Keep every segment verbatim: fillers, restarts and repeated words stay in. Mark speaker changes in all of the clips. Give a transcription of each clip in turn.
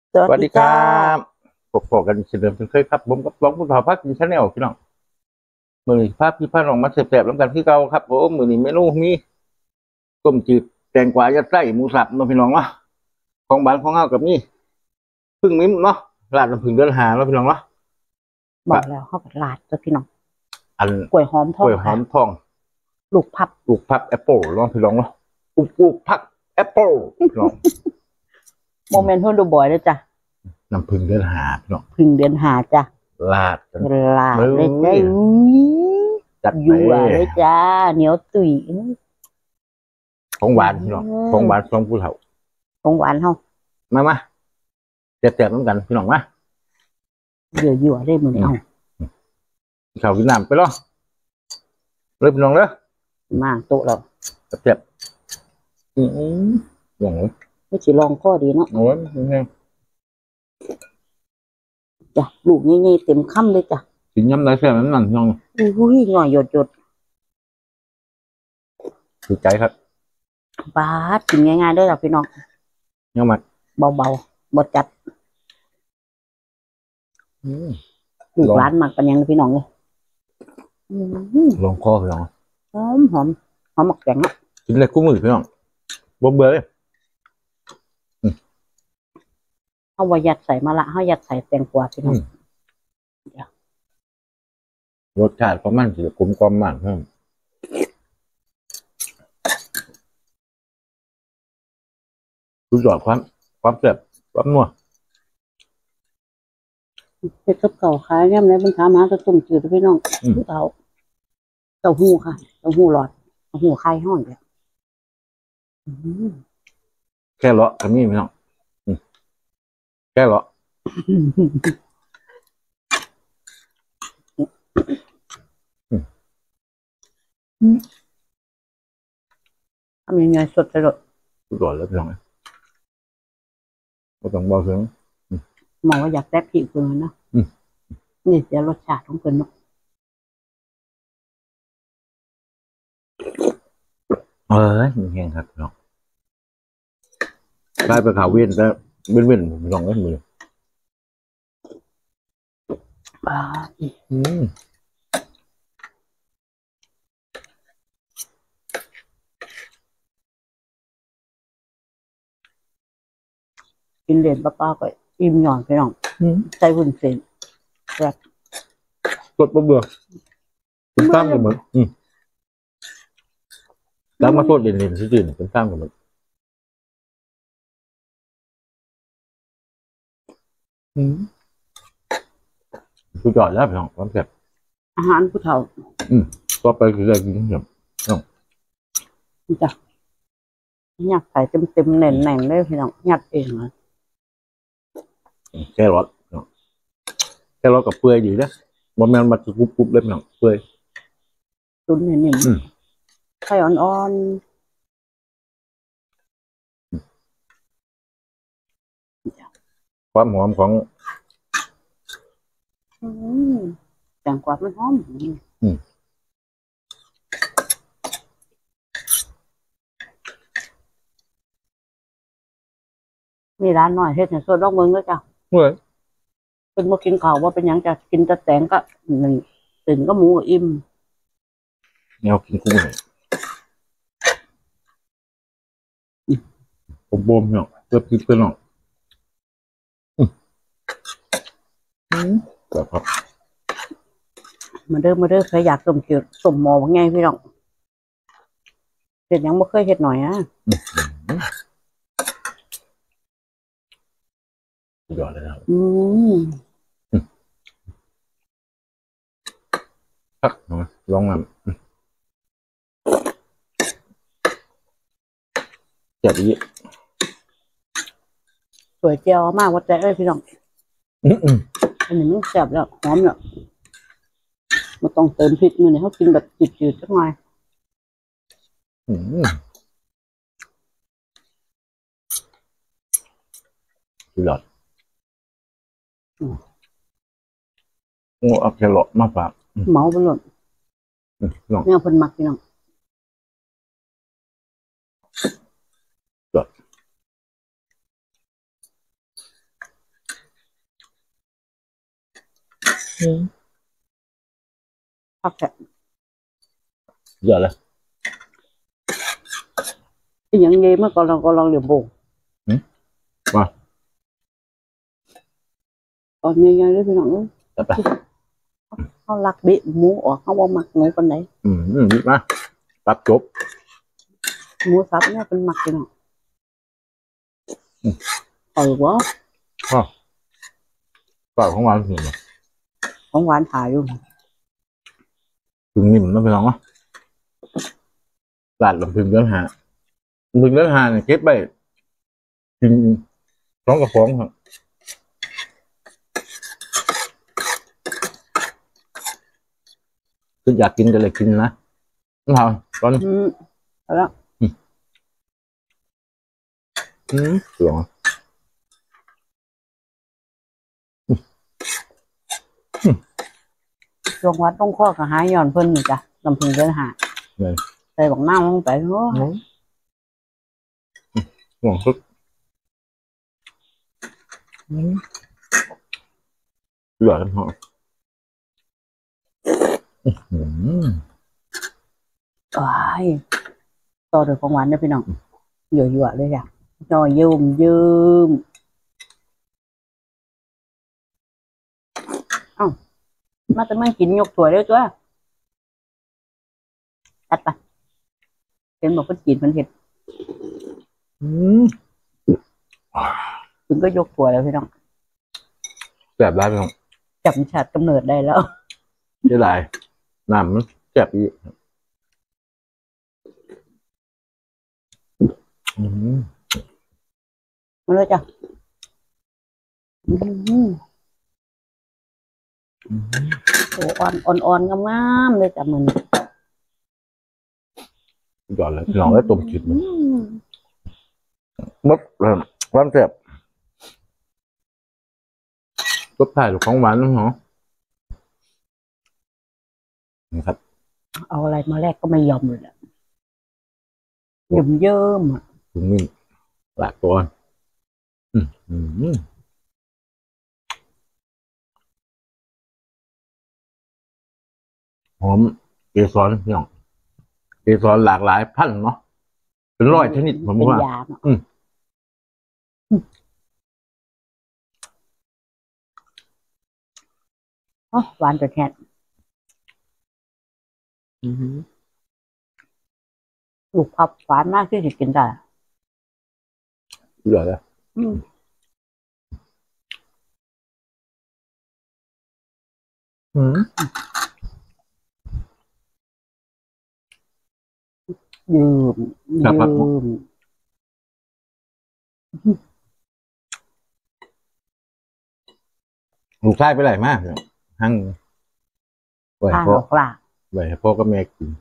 Speaker 1: สวัสดีครับพบกันเช่นเดิมเช่นเคยครับผมกับร้องผู้ถ่าพักกินชาแนลพี่น้องมือนี้ภาพพี่พาน้องมาเสียบๆแล้วกันที่เก่าครับผมมือนี้เมนูมีต้มจืดแตงกวายัดไส้หมูสับน้องพี่น้องเนาะของบ้านของเฮากับนี่พึ่งมิ้มเนาะราดน้ำผึ้งเดือนหาเนาะพี่น้องเนาะ
Speaker 2: บอกแล้วเขากับลาดจ้ะพี่น้อง
Speaker 1: อัน
Speaker 2: กล้วยหอมทอง
Speaker 1: กล้วยหอมทอง
Speaker 2: ลูกพับ
Speaker 1: ลูกพับแอปเปิลเนาะพี่น้องเนาะลูกพับแอปเปิลพี่น้อง
Speaker 2: โมเมนต์เพิ่นดูบ่อยเลยจ้ะ
Speaker 1: น้ำผึ้งเดือนหาพี่น้อง
Speaker 2: พึ่งเดือนหาจ้ะ
Speaker 1: ลาด
Speaker 2: ลาดเลยจ้ะ
Speaker 1: จัดไป
Speaker 2: ยั่วเลยจ้าเหนียวตุ๋ย
Speaker 1: ของหวานพี่น้องของหวานของผู้เฒ่า
Speaker 2: ของหวานเฮา
Speaker 1: มามาเจ็บๆน้ำกันพี่น้องมา
Speaker 2: ยั่วยั่วได้มือเอา
Speaker 1: ข่าววินามไปหรอเลยพี่น้องเลย
Speaker 2: มาโต๊ะเรา
Speaker 1: เจ็บอืมอย่างนี้
Speaker 2: ไม่สิลองข้อดีเนาะ
Speaker 1: โอ้ยนี่
Speaker 2: จ้ะลูกง่ายๆเต็มคำเลยจ้ะ
Speaker 1: กินยำได้แค่นั้นนั่นน้อง
Speaker 2: อุ้ยหน่อยหยดหยด
Speaker 1: ถูกใจครับ
Speaker 2: บาดกินง่ายๆได้หรอพี่น้อง
Speaker 1: ยังมา
Speaker 2: เบาๆบดจัดลูกร้านหมักกันยังพี่น้องเลย
Speaker 1: ลองคอพี่น้อง
Speaker 2: หอมหอมหอมหมักแข็งอ่ะ
Speaker 1: กินเลยกุ้งมือพี่น้องบ่เบื่อเลย
Speaker 2: เอาไว้ยัดใส่มาละเอายัดใส่แตงกวาพี่น้อง
Speaker 1: รสชาติของมันจะกลมกล่อมมากเพิ่มดูยอดความความแซ่บความนัว
Speaker 2: เฮ็ดกับเก่าขายย่ำไหนเป็นถามหาตะตุ่มจืดพี่น้องผู้เฒ่าเต้าหู้ค่ะเต้าหู้หลอดเต้าหู้ไข่ห้อนเนี่ย
Speaker 1: แค่เลาะกับนี่พี่น้องแค่เลาะ
Speaker 2: ทำยังไงสดจะหลด
Speaker 1: ดูยอดแล้วพี่น้องก็ต้องบอกถึง
Speaker 2: มองว่าอยากแซ่บผิวเพิ่นเนาะนี่เสียรสชาติของเพิ่นเนาะ
Speaker 1: เอ้ยมันแห้งครับพี่น้องได้ไปข่าวเวียนแต่เว้นเว้นพี่น้องก็มือ
Speaker 2: อ่า
Speaker 1: อืม
Speaker 2: กินเหรียญป้าๆก็อิ่มหย่อนพี่น้องใส่วุ้นเส้นแบบ
Speaker 1: สดบ่เบื่อเป็นตั้งกันเหมือนอืมแล้วมาโทษเด่นๆที่ตื่นเป็นตั้งกันเหมือนอืมคือจอดแล้วพี่น้องความแซ่บ
Speaker 2: อาหารผู้เฒ่า
Speaker 1: อืมก็ไปคืออะไรกินแบบน้อง
Speaker 2: จ้ะอยากใส่เต็มๆแน่นๆเลยพี่น้องยัดเองนะ
Speaker 1: แค่รสแค่รสกับเปื่อยดีนะบะแมนมาจะกรุบๆเลยพี่น้องเปื่อย
Speaker 2: ตุ๋นนิ่มๆไข่อ่อน
Speaker 1: ๆความหอมของ
Speaker 2: แตงกวามันหอมมีร้านหน่อยเฮ็ดให้สดลองเบิ่งด้วยจ้ะ
Speaker 1: เมื่อย
Speaker 2: เป็นบ่กินข้าวว่าเป็นหยังจะกินแต่แตงก็หนึ่งตื่นก็หมูก็อิ่ม
Speaker 1: แนวกินกุ้งเลยผมบ่มเนาะเพื่อกินเพื่อนเนาะแบบครับ
Speaker 2: มาเด้อมาเด้อใครอยากต้มจืดต้มหม้อว่าไงพี่น้องเฮ็ดหยังบ่เคยเฮ็ดหน่อยอ่ะ
Speaker 1: ยอดเลยครับ
Speaker 2: อืม
Speaker 1: พักหน่อยลองมาเจ็บอีก
Speaker 2: สวยเจียวมากว่าใจเอ้ยพี่น้องอันนี้มันแซ่บแล้วหอมแล้วบ่ต้องเติมพริกมื้อนี้เฮากินแบบจืดๆจักหน่อย
Speaker 1: อืมยอดโอ้เอาแครอทมาฝาก
Speaker 2: เมาไปหมดเนี่ยเพิ่นมักพี่น้อง
Speaker 1: อืม
Speaker 2: พักแค่
Speaker 1: เยอะเลย
Speaker 2: อีหยังเงี้ยเมื่อก่อนเราก็ลองเหลี่ยมโบง
Speaker 1: มา
Speaker 2: ตอนใหญ่ๆเลยพี่น้องเอ้ย
Speaker 1: จับไป
Speaker 2: เขาลักเบะหมูออกเขาบ่มักน้อยปานใด
Speaker 1: อืมอืมนี่มาปั๊บจบ
Speaker 2: หมูสับเนี่ยเป็นมักพี่น้องเออว่า
Speaker 1: อ๋อปากของหวานถึง
Speaker 2: ของหวานถ่ายอยู่
Speaker 1: ถึงนิ่มนะพี่น้องวะลาดลำพึงเดือนหาลำพึงเดือนหาเนี่ยเก็บไปกินสองกระป๋องครับคืออยากกินก็เลยกินนะน้องตอน
Speaker 2: อืมเอาละ
Speaker 1: อืมเสือง
Speaker 2: ช่วงวัดต้องข้อกับหายย้อนเพิ่นนี่จ้ะลำพึงเดินหา
Speaker 1: เลย
Speaker 2: ใส่บักน้ำลงไปโอ้
Speaker 1: ห่วงสุดเหลือกันเหรออืม
Speaker 2: อ้ายต่อด้วยของหวานเด้อพี่น้องยั่วๆเลยจ้ะจอยืมยืมเอ้ามาแต่ไม่กินยกถ้วยเลยตัวตัดไปเห็นบอกเพิ่นกินเพิ่นเฮ็ด
Speaker 1: อืม
Speaker 2: ถึงก็ยกถ้วยแล้วพี่น้อง
Speaker 1: แบบไรพี่น้อง
Speaker 2: จำชาติกำเนิดได้แล้ว
Speaker 1: ได้ไรน้ำมันแซ่บอีกอืม
Speaker 2: มาเลยจ้ะอืม
Speaker 1: อืม
Speaker 2: โอ้อ่อนอ่อนอ่อนงามๆเลยจ้ะมัน
Speaker 1: ก่อนเลยพี่น้องได้ต้มจืดมัน
Speaker 2: อืม
Speaker 1: มดเริ่มความแซ่บรสชาติของหวานนะเนาะนะครับ
Speaker 2: เอาอะไรมาแลกก็ไม่ยอมเลยอะหยุ่มเยิ้มอะ
Speaker 1: ถึงนี่หลากตัวอืมอืมหอมเกสรพี่น้องเกสรหลากหลายพันธุ์เนาะเป็นร้อยชนิดผม
Speaker 2: เป็น
Speaker 1: ว่า
Speaker 2: ยาเนาะ
Speaker 1: อืม
Speaker 2: อ๋อหวานจนแห้ง
Speaker 1: อืม
Speaker 2: ลูกพับหวานมากที่จะกินได้
Speaker 1: เหลือเลย
Speaker 2: อืม
Speaker 1: อืม
Speaker 2: ยืม
Speaker 1: ครับครับ
Speaker 2: ยืม
Speaker 1: ลูกชายไปไหนมากพี่น้องหั่งไว้
Speaker 2: ผ้า
Speaker 1: ให้พ่อ
Speaker 2: ดอกลา
Speaker 1: ไว้ให้พ่อกับแม่กิน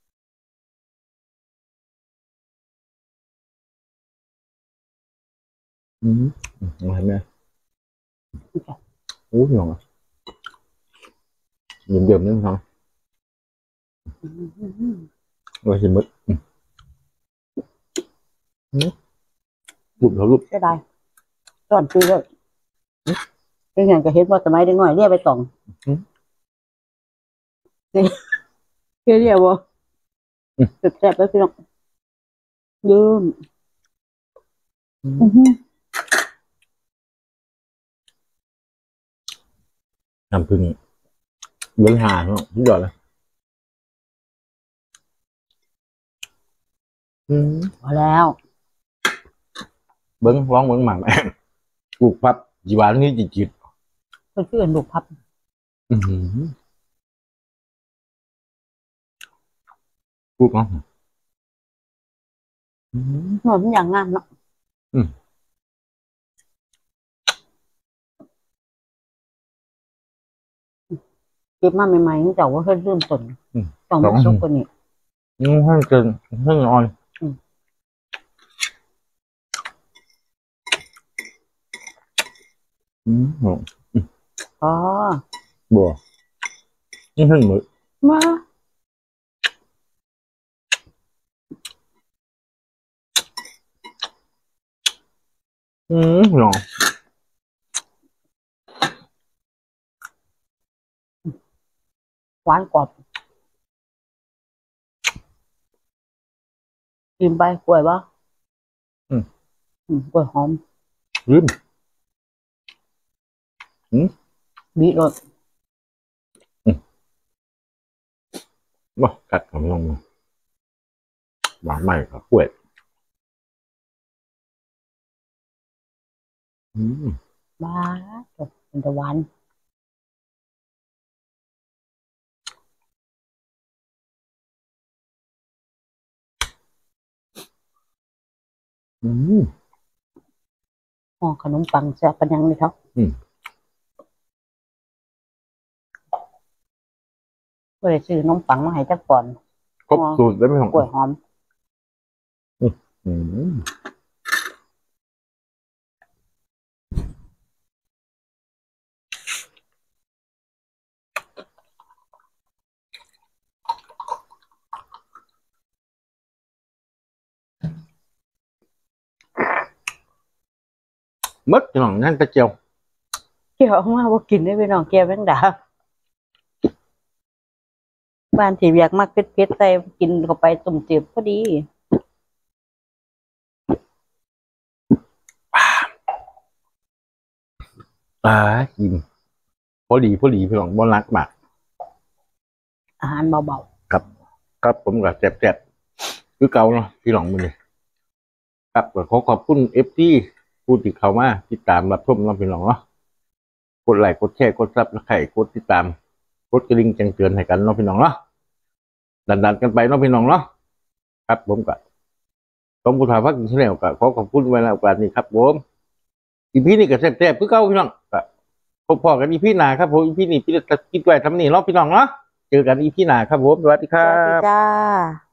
Speaker 1: อืมเอาให้แม่โอ้พี่น้องอะเยี่ยมๆนี่พี่น้อง
Speaker 2: อืม
Speaker 1: ไว้สิมึกอืมอืมรูปเขารูป
Speaker 2: ก็ได้ตอนคือก็เป็นอย่างก็เห็นว่าสมัยเด็กน้อยเรียกไปตองนี่เรียกว่าสุดแซ่บเลยพี่น้องยืม อือหือ
Speaker 1: น้ำผึ้งเลี้ยงห่าเนาะสุดยอดเลยอืม
Speaker 2: พอแล้ว
Speaker 1: เบิ้งร้องเบิ้งหมัง ปลูกพับจีวานนี่จิตจิต
Speaker 2: เพื่อนเพื่อนลูกพับ
Speaker 1: อือหือปลูกเนาะอืม
Speaker 2: หนวดมันอย่างงามเนาะ
Speaker 1: อืม
Speaker 2: เก็บมาใหม่ๆนี่เจ้าว่าเพิ่นเริ่มต้น
Speaker 1: อืม
Speaker 2: ต้องมาสุกกว่านี้
Speaker 1: นี่ให้เกินให้นอน
Speaker 2: อืม
Speaker 1: อืมอืม
Speaker 2: อ๋อ
Speaker 1: บัวนี่ให้หมึก
Speaker 2: มา
Speaker 1: อืมเนาะ
Speaker 2: หวานกรอบกินไปกล้วยปะ
Speaker 1: อืม
Speaker 2: อืมกล้วยหอม
Speaker 1: ลืม
Speaker 2: บีรส
Speaker 1: ว่ากัดของลงหวานใหม่ครับกล้วยอืม
Speaker 2: บ้าจบมันจะหวาน
Speaker 1: อืม
Speaker 2: ห่อขนมปังแซ่บปันยังเลยครับ
Speaker 1: อืม
Speaker 2: ก็เลยซื้อขนมปังมาให้จักก่อน
Speaker 1: ครบสูตรได้ไหมของ
Speaker 2: กล้วยหอม
Speaker 1: อืมมดหน่องนั่นตะเจียว
Speaker 2: เกี่ยวมาว่ากินได้ไปน้องแก้วแมงดาบ้านที่อยากมากเผ็ดๆใส่กินเข้าไปตุ่มจืดพอดี
Speaker 1: อ่ากินพอดีพอดีพี่น้องบ่รักมาก
Speaker 2: อาหารเบา
Speaker 1: ครับครับผมกับแซ่บๆคือเก่าเนาะพี่น้องมื้อนี้ครับก็ขอขอบคุณ เอฟ ซี ผู้ที่เข้ามาติดตามรับชมเนาะพี่น้องเนาะกดไลค์กดแชร์กดซับสไครบ์กดติดตามกดกระดิ่งแจ้งเตือนให้กันเนาะพี่น้องเนาะดันๆกันไปเนาะพี่น้องเนาะครับผมก็ผมผู้ถ่ายภาคชาแนลก็ขอขอบคุณไว้ในโอกาสนี้ครับผมอีพีนี้ก็แซ่บๆคือเก่าพี่น้องก็พบพอกันอีพีหน้าครับผมอีพีนี้พี่จะคิดไว้ทำนี่เนาะพี่น้องเนาะเจอกันอีพีหน้าครับผมสวัสดีค
Speaker 2: ๆส
Speaker 1: รั
Speaker 2: วัสดี
Speaker 1: บ
Speaker 2: จ้า